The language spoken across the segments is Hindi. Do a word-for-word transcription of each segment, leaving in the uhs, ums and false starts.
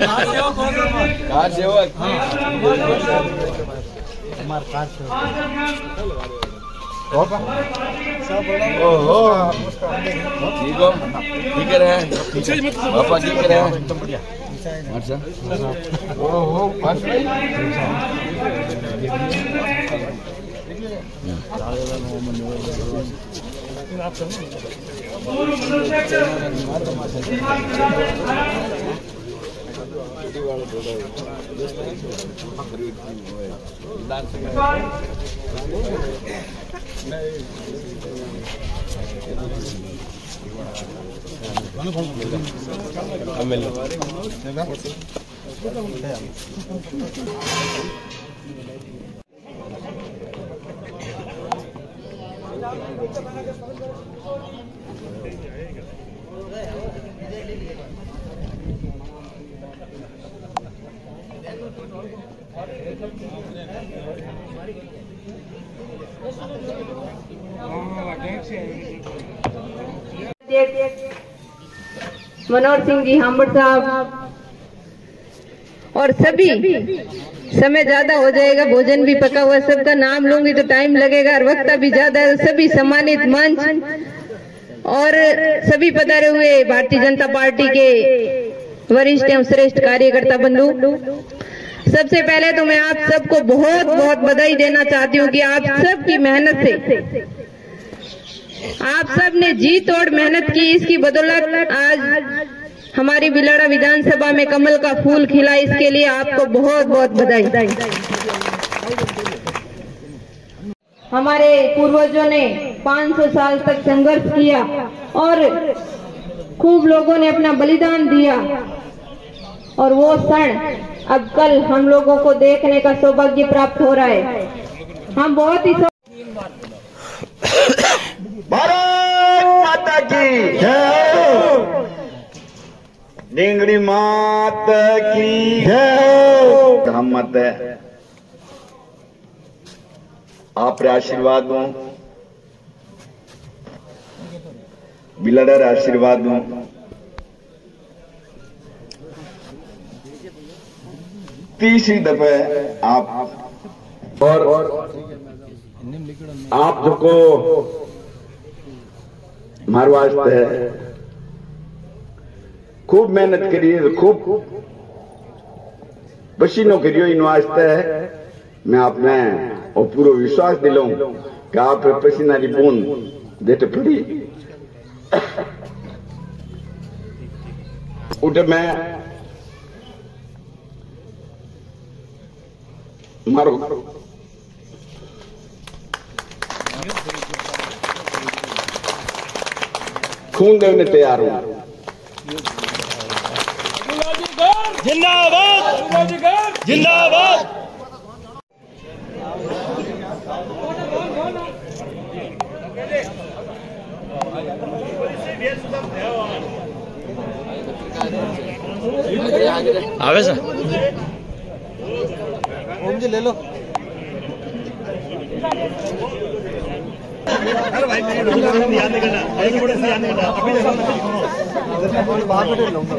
कार सेवक ओहो ठीक हो ठीक है पापा ठीक है एकदम बढ़िया अच्छा ओहो मनोहर सिंह जी हाम्बड़ साहब और सभी समय ज्यादा हो जाएगा, भोजन भी पका हुआ, सबका नाम लूंगी तो टाइम लगेगा और वक्त भी ज्यादा है। सभी सम्मानित मंच और सभी पधारे हुए भारतीय जनता पार्टी के वरिष्ठ एवं श्रेष्ठ कार्यकर्ता बंधु, सबसे पहले तो मैं आप सबको बहुत बहुत बधाई देना चाहती हूँ कि आप सबकी मेहनत से आप सब ने जी तोड़ मेहनत की, इसकी बदौलत आज हमारी बिलाड़ा विधानसभा में कमल का फूल खिला। इसके लिए आपको बहुत बहुत बधाई। हमारे पूर्वजों ने पाँच सौ साल तक संघर्ष किया और खूब लोगों ने अपना बलिदान दिया और वो क्षण अब कल हम लोगों को देखने का सौभाग्य प्राप्त हो रहा है। हम बहुत ही भारत माता की जय, डिंगड़ी माता की जय। रहमत है आप आशीर्वाद दो, बिलाडर आशीर्वाद दो। तीसरी दफे आप और आप जो को मार वास्ते खूब मेहनत करिए, खूब पसीनो करियो इन वास्ते मैं आपने और पूरा विश्वास दिलाऊं कि आप पसीना की बूंद देते पड़ी उठे मैं मारो खून देने तैयार हूं। जिंदाबाद जिंदाबाद। आवे सर ओम जी ले लो। अरे भाई मेरी याद नहीं करना, एक बड़े से याद नहीं करना, अभी देखो बाहर बैठे लूंगा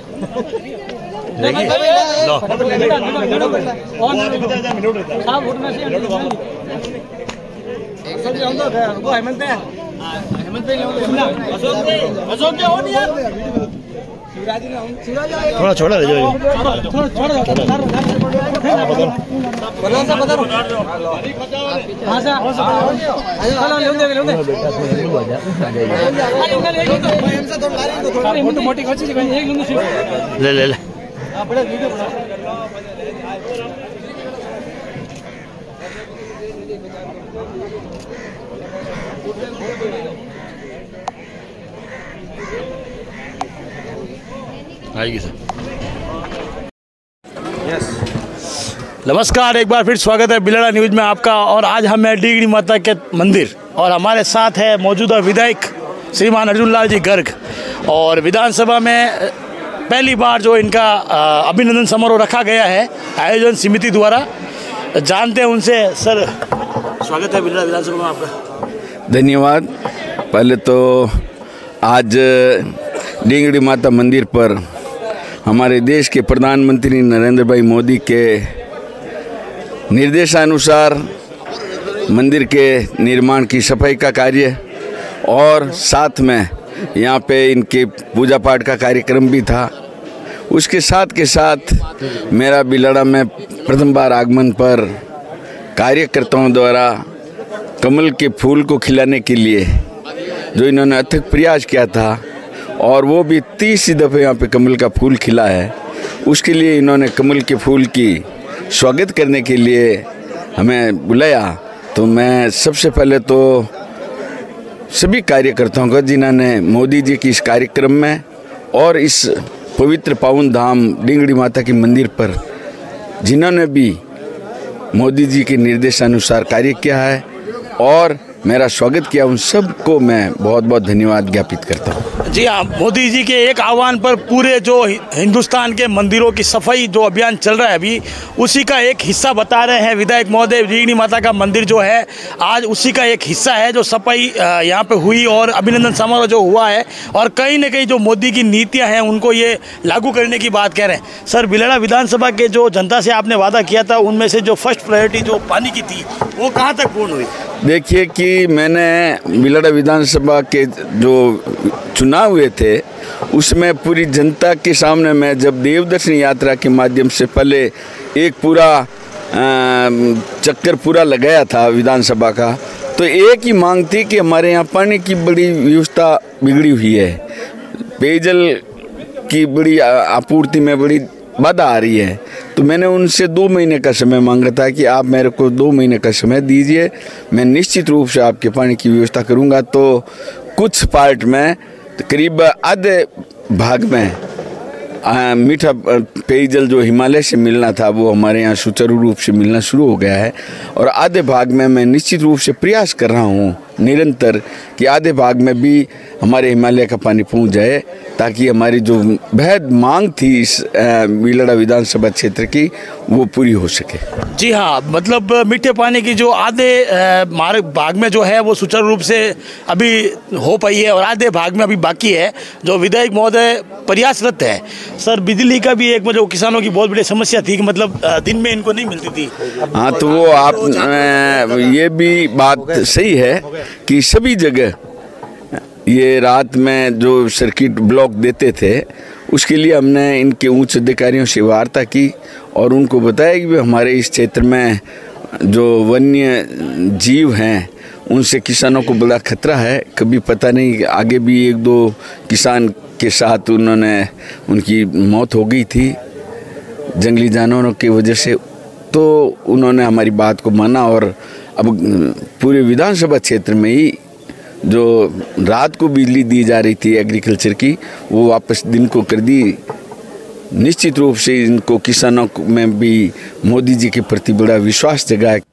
देखिए लो और मिनट रहता है साहब उठना से एक सर जाऊंगा वो हेमंत है हेमंत पे अशोक पे अशोक के हो नहीं यार शिवराज ने थोड़ा छोड़ा दे जो थोड़ा छोड़ा बदल सा बदल हां सा चलो ले ले ले ले मोटी मोटी खींची एक ले ले ले बड़ा वीडियो बना आएगी सर। यस नमस्कार, एक बार फिर स्वागत है बिलाड़ा न्यूज में आपका। और आज हम हैं डिंगड़ी माता के मंदिर और हमारे साथ है मौजूदा विधायक श्रीमान अर्जुन लाल जी गर्ग। और विधानसभा में पहली बार जो इनका अभिनंदन समारोह रखा गया है आयोजन समिति द्वारा, जानते हैं उनसे। सर स्वागत है बिलाड़ा विधानसभा में आपका। धन्यवाद। पहले तो आज डिंगड़ी माता मंदिर पर हमारे देश के प्रधानमंत्री नरेंद्र भाई मोदी के निर्देशानुसार मंदिर के निर्माण की सफाई का कार्य और साथ में यहाँ पे इनके पूजा पाठ का कार्यक्रम भी था। उसके साथ के साथ मेरा बिलड़ा में प्रथम बार आगमन पर कार्यकर्ताओं द्वारा कमल के फूल को खिलाने के लिए जो इन्होंने अथक प्रयास किया था और वो भी तीस दफ़े यहाँ पे कमल का फूल खिला है, उसके लिए इन्होंने कमल के फूल की स्वागत करने के लिए हमें बुलाया। तो मैं सबसे पहले तो सभी कार्यकर्ताओं का जिन्होंने मोदी जी की इस कार्यक्रम में और इस पवित्र पावन धाम डिंगड़ी माता के मंदिर पर जिन्होंने भी मोदी जी के निर्देशानुसार कार्य किया है और मेरा स्वागत किया, उन सबको मैं बहुत बहुत धन्यवाद ज्ञापित करता हूँ। जी हाँ, मोदी जी के एक आह्वान पर पूरे जो हिंदुस्तान के मंदिरों की सफाई जो अभियान चल रहा है अभी, उसी का एक हिस्सा बता रहे हैं विधायक महोदय। डिंगड़ी माता का मंदिर जो है आज उसी का एक हिस्सा है जो सफाई यहाँ पे हुई और अभिनंदन समारोह जो हुआ है, और कहीं ना कहीं जो मोदी की नीतियाँ हैं उनको ये लागू करने की बात कह रहे हैं। सर, बिलड़ा विधानसभा के जो जनता से आपने वादा किया था उनमें से जो फर्स्ट प्रायोरिटी जो पानी की थी वो कहाँ तक पूर्ण हुई? देखिए कि मैंने बिलड़ा विधानसभा के जो चुनाव हुए थे उसमें पूरी जनता के सामने मैं जब देवदर्शन यात्रा के माध्यम से पहले एक पूरा चक्कर पूरा लगाया था विधानसभा का, तो एक ही मांग थी कि हमारे यहाँ पानी की बड़ी व्यवस्था बिगड़ी हुई है, पेयजल की बड़ी आपूर्ति में बड़ी बाधा आ रही है। तो मैंने उनसे दो महीने का समय मांगा था कि आप मेरे को दो महीने का समय दीजिए, मैं निश्चित रूप से आपके पानी की व्यवस्था करूंगा। तो कुछ पार्ट में करीब आधे भाग में आ, मीठा पेयजल जो हिमालय से मिलना था वो हमारे यहाँ सुचारू रूप से मिलना शुरू हो गया है, और आधे भाग में मैं निश्चित रूप से प्रयास कर रहा हूँ निरंतर कि आधे भाग में भी हमारे हिमालय का पानी पहुँच जाए, ताकि हमारी जो बेहद मांग थी इस बिलड़ा विधानसभा क्षेत्र की वो पूरी हो सके। जी हाँ, मतलब मीठे पानी की जो आधे मार्ग भाग में जो है वो सुचारू रूप से अभी हो पाई है और आधे भाग में अभी बाकी है, जो विधायक महोदय प्रयासरत है। सर, बिजली का भी एक जो किसानों की बहुत बड़ी समस्या थी कि मतलब दिन में इनको नहीं मिलती थी। हाँ, तो वो आप ये भी बात सही है कि सभी जगह ये रात में जो सर्किट ब्लॉक देते थे उसके लिए हमने इनके उच्च अधिकारियों से वार्ता की और उनको बताया कि हमारे इस क्षेत्र में जो वन्य जीव हैं उनसे किसानों को बड़ा खतरा है, कभी पता नहीं आगे भी एक दो किसान के साथ उन्होंने उनकी मौत हो गई थी जंगली जानवरों की वजह से। तो उन्होंने हमारी बात को माना और अब पूरे विधानसभा क्षेत्र में ही जो रात को बिजली दी जा रही थी एग्रीकल्चर की वो वापस दिन को कर दी। निश्चित रूप से इनको किसानों में भी मोदी जी के प्रति बड़ा विश्वास जगा है।